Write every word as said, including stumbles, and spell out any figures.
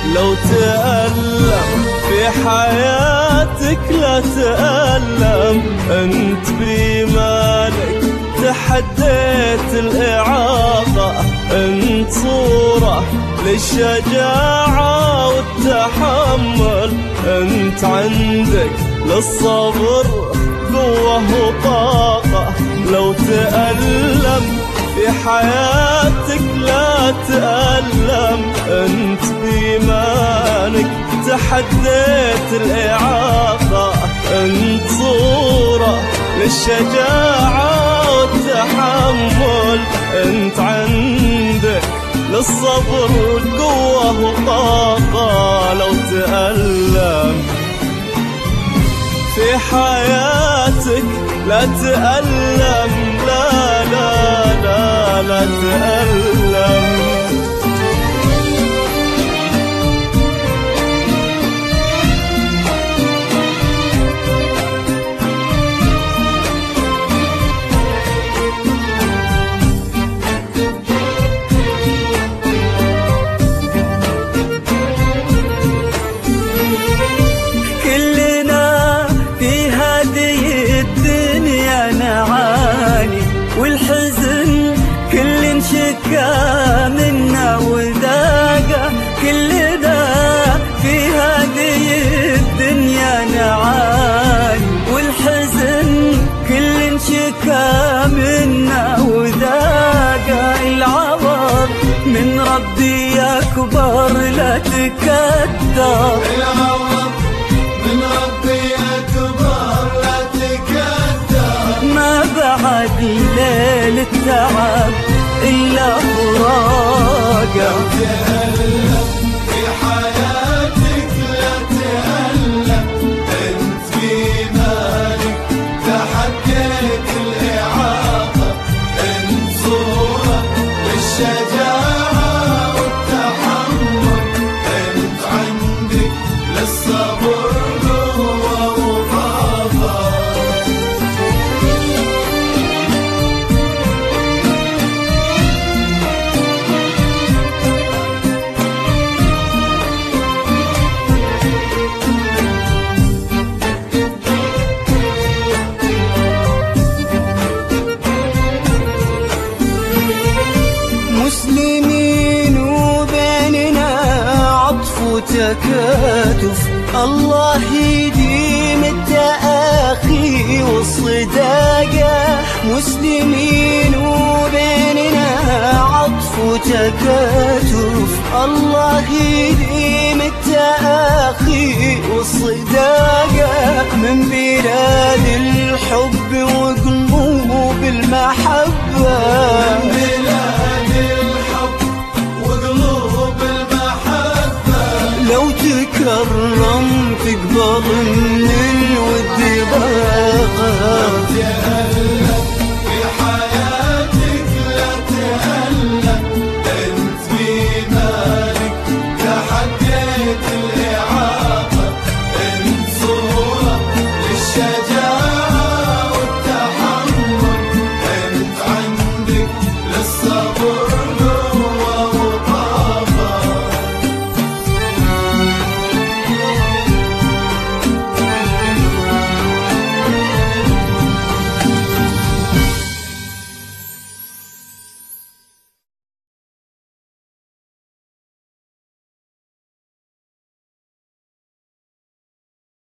لو تألم في حياتك لا تألم، انت بإيمانك تحديت الإعاقة، انت صورة للشجاعة والتحمل، انت عندك للصبر قوة وطاقة. لو تألم في حياتك لا تألم، انت بإيمانك تحديت الإعاقة، انت صورة للشجاعة والتحمل، انت عندك للصبر قوة وطاقة. لو تألم في حياتك لا تألم، لا لا لا لا تألم. والحزن كل شكا منا وذاقه، كلنا في هذه الدنيا نعاني، والحزن كل شكا منا وذاقه. العوض من ربي أكبر لا تكتر، العوض من ربي أكبر لا تكتر. ما بعد ليل التعب إلا فراقه. لو تألم في حياتك لا تألم، انت بإيمانك تحديت الإعاقة، انت صورة للشجاعة والتحمل، انت عندك للصبر قوة وطاقة. مسلمين وبيننا عطف وتكاتف، الله يديم التآخي والصداقة. مسلمين وبيننا عطف وتكاتف، الله يديم التآخي والصداقة. من بلاد الحب وقلوب المحبة، من بلاد الحب وقلوب المحبة. لو تكرم تقبل من الود باقة. لو تألم